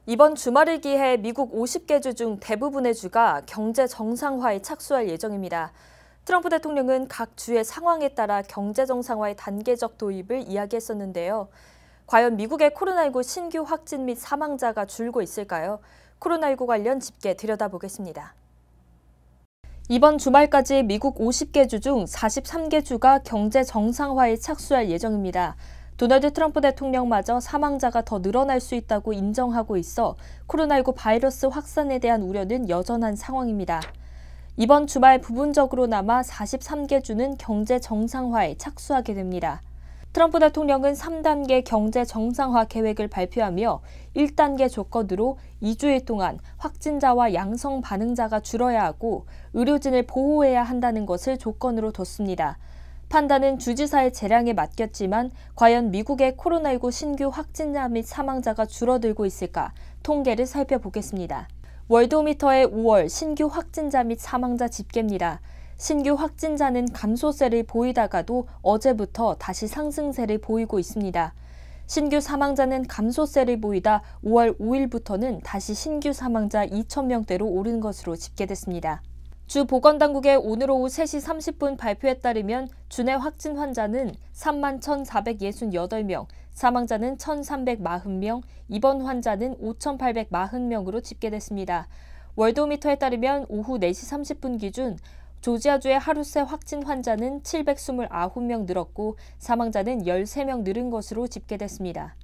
이번 주말을 기해 미국 50개 주 중 대부분의 주가 경제 정상화에 착수할 예정입니다. 트럼프 대통령은 각 주의 상황에 따라 경제 정상화의 단계적 도입을 이야기했었는데요. 과연 미국의 코로나19 신규 확진 및 사망자가 줄고 있을까요? 코로나19 관련 집계 들여다보겠습니다. 이번 주말까지 미국 50개 주 중 43개 주가 경제 정상화에 착수할 예정입니다. 도널드 트럼프 대통령마저 사망자가 더 늘어날 수 있다고 인정하고 있어 코로나19 바이러스 확산에 대한 우려는 여전한 상황입니다. 이번 주말 부분적으로나마 43개 주는 경제 정상화에 착수하게 됩니다. 트럼프 대통령은 3단계 경제 정상화 계획을 발표하며 1단계 조건으로 2주일 동안 확진자와 양성 반응자가 줄어야 하고 의료진을 보호해야 한다는 것을 조건으로 뒀습니다. 판단은 주지사의 재량에 맡겼지만 과연 미국의 코로나19 신규 확진자 및 사망자가 줄어들고 있을까 통계를 살펴보겠습니다. 월드오미터의 5월 신규 확진자 및 사망자 집계입니다. 신규 확진자는 감소세를 보이다가도 어제부터 다시 상승세를 보이고 있습니다. 신규 사망자는 감소세를 보이다 5월 5일부터는 다시 신규 사망자 2,000명대로 오른 것으로 집계됐습니다. 주 보건당국의 오늘 오후 3시 30분 발표에 따르면 주내 확진 환자는 31,468명, 사망자는 1,340명, 입원 환자는 5,840명으로 집계됐습니다. 월드오미터에 따르면 오후 4시 30분 기준 조지아주의 하루 새 확진 환자는 729명 늘었고 사망자는 13명 늘은 것으로 집계됐습니다.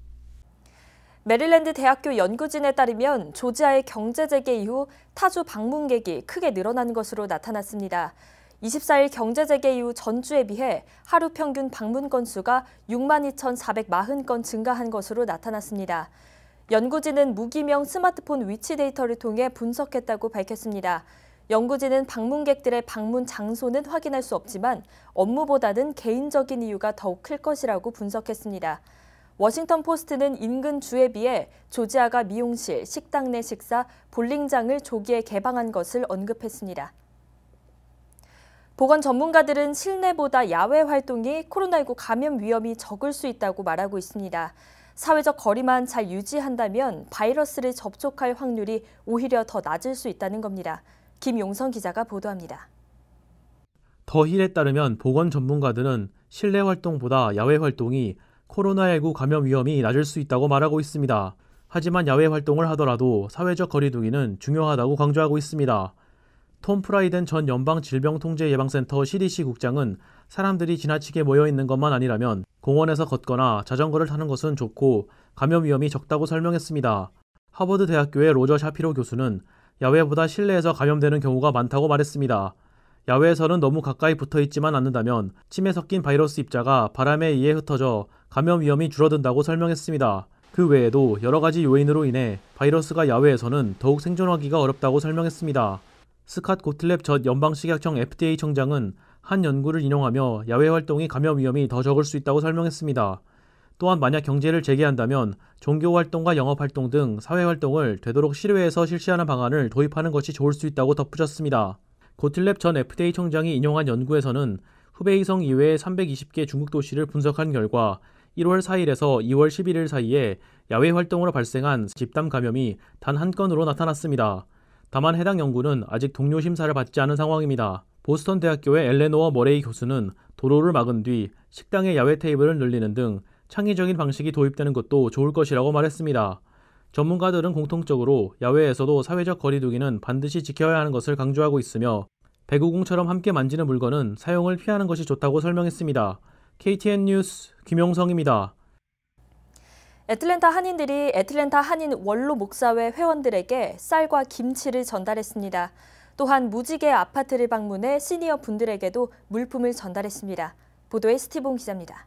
메릴랜드 대학교 연구진에 따르면 조지아의 경제 재개 이후 타주 방문객이 크게 늘어난 것으로 나타났습니다. 24일 경제 재개 이후 전주에 비해 하루 평균 방문 건수가 62,440건 증가한 것으로 나타났습니다. 연구진은 무기명 스마트폰 위치 데이터를 통해 분석했다고 밝혔습니다. 연구진은 방문객들의 방문 장소는 확인할 수 없지만 업무보다는 개인적인 이유가 더욱 클 것이라고 분석했습니다. 워싱턴 포스트는 인근 주에 비해 조지아가 미용실, 식당 내 식사, 볼링장을 조기에 개방한 것을 언급했습니다. 보건 전문가들은 실내보다 야외 활동이 코로나19 감염 위험이 적을 수 있다고 말하고 있습니다. 사회적 거리만 잘 유지한다면 바이러스를 접촉할 확률이 오히려 더 낮을 수 있다는 겁니다. 김용선 기자가 보도합니다. 더힐에 따르면 보건 전문가들은 실내 활동보다 야외 활동이 코로나19 감염 위험이 낮을 수 있다고 말하고 있습니다. 하지만 야외 활동을 하더라도 사회적 거리두기는 중요하다고 강조하고 있습니다. 톰 프라이든 전 연방질병통제예방센터 CDC 국장은 사람들이 지나치게 모여 있는 것만 아니라면 공원에서 걷거나 자전거를 타는 것은 좋고 감염 위험이 적다고 설명했습니다. 하버드 대학교의 로저 샤피로 교수는 야외보다 실내에서 감염되는 경우가 많다고 말했습니다. 야외에서는 너무 가까이 붙어 있지만 않는다면 침에 섞인 바이러스 입자가 바람에 의해 흩어져 감염 위험이 줄어든다고 설명했습니다. 그 외에도 여러 가지 요인으로 인해 바이러스가 야외에서는 더욱 생존하기가 어렵다고 설명했습니다. 스캇 고틀랩 전 연방식약청 FDA 청장은 한 연구를 인용하며 야외 활동이 감염 위험이 더 적을 수 있다고 설명했습니다. 또한 만약 경제를 재개한다면 종교활동과 영업활동 등 사회활동을 되도록 실외에서 실시하는 방안을 도입하는 것이 좋을 수 있다고 덧붙였습니다. 고틀랩 전 FDA 청장이 인용한 연구에서는 후베이성 이외의 320개 중국 도시를 분석한 결과 1월 4일에서 2월 11일 사이에 야외 활동으로 발생한 집단 감염이 단 한 건으로 나타났습니다. 다만 해당 연구는 아직 동료 심사를 받지 않은 상황입니다. 보스턴 대학교의 엘레노어 머레이 교수는 도로를 막은 뒤 식당의 야외 테이블을 늘리는 등 창의적인 방식이 도입되는 것도 좋을 것이라고 말했습니다. 전문가들은 공통적으로 야외에서도 사회적 거리두기는 반드시 지켜야 하는 것을 강조하고 있으며 배구공처럼 함께 만지는 물건은 사용을 피하는 것이 좋다고 설명했습니다. KTN 뉴스 김용성입니다. 애틀랜타 한인들이 애틀랜타 한인 원로 목사회 회원들에게 쌀과 김치를 전달했습니다. 또한 무지개 아파트를 방문해 시니어 분들에게도 물품을 전달했습니다. 보도에 스티븐 기자입니다.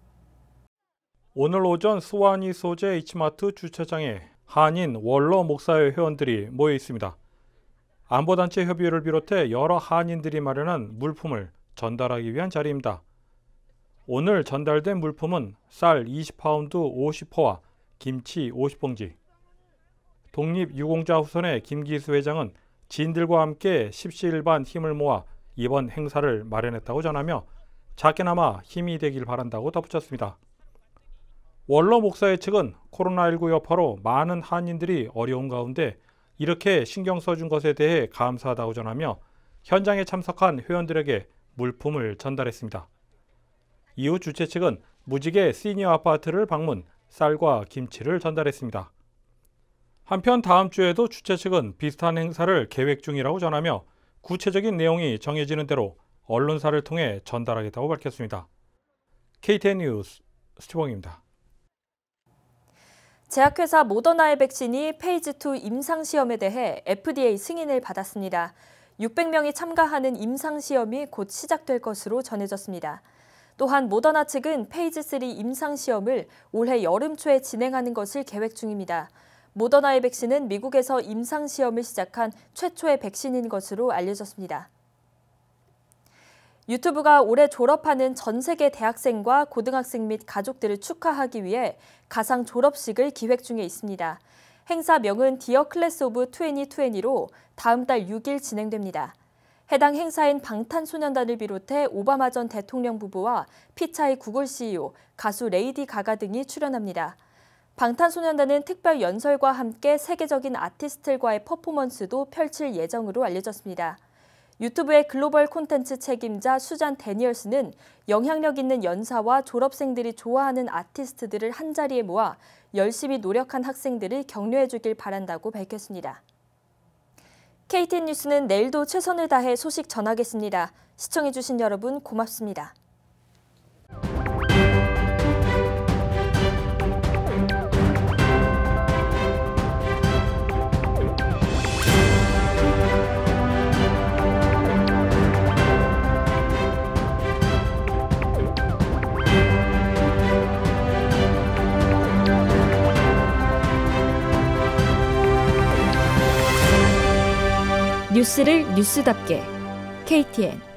오늘 오전 스와니 소재 H마트 주차장에 한인 원로 목사회 회원들이 모여 있습니다. 안보단체 협의회를 비롯해 여러 한인들이 마련한 물품을 전달하기 위한 자리입니다. 오늘 전달된 물품은 쌀 20파운드 50포와 김치 50봉지. 독립유공자 후손의 김기수 회장은 지인들과 함께 십시일반 힘을 모아 이번 행사를 마련했다고 전하며 작게나마 힘이 되길 바란다고 덧붙였습니다. 월러 목사회 측은 코로나19 여파로 많은 한인들이 어려운 가운데 이렇게 신경 써준 것에 대해 감사하다고 전하며 현장에 참석한 회원들에게 물품을 전달했습니다. 이후 주최 측은 무직의 시니어 아파트를 방문, 쌀과 김치를 전달했습니다. 한편 다음 주에도 주최 측은 비슷한 행사를 계획 중이라고 전하며 구체적인 내용이 정해지는 대로 언론사를 통해 전달하겠다고 밝혔습니다. KTN 뉴스 스티봉입니다. 제약회사 모더나의 백신이 페이즈2 임상시험에 대해 FDA 승인을 받았습니다. 600명이 참가하는 임상시험이 곧 시작될 것으로 전해졌습니다. 또한 모더나 측은 페이즈3 임상시험을 올해 여름 초에 진행하는 것을 계획 중입니다. 모더나의 백신은 미국에서 임상시험을 시작한 최초의 백신인 것으로 알려졌습니다. 유튜브가 올해 졸업하는 전 세계 대학생과 고등학생 및 가족들을 축하하기 위해 가상 졸업식을 기획 중에 있습니다. 행사명은 디어 클래스 오브 2020로 다음 달 6일 진행됩니다. 해당 행사엔 방탄소년단을 비롯해 오바마 전 대통령 부부와 피차의 구글 CEO, 가수 레이디 가가 등이 출연합니다. 방탄소년단은 특별 연설과 함께 세계적인 아티스트들과의 퍼포먼스도 펼칠 예정으로 알려졌습니다. 유튜브의 글로벌 콘텐츠 책임자 수잔 데니얼스는 영향력 있는 연사와 졸업생들이 좋아하는 아티스트들을 한자리에 모아 열심히 노력한 학생들을 격려해 주길 바란다고 밝혔습니다. KTN 뉴스는 내일도 최선을 다해 소식 전하겠습니다. 시청해 주신 여러분 고맙습니다. 뉴스를 뉴스답게 KTN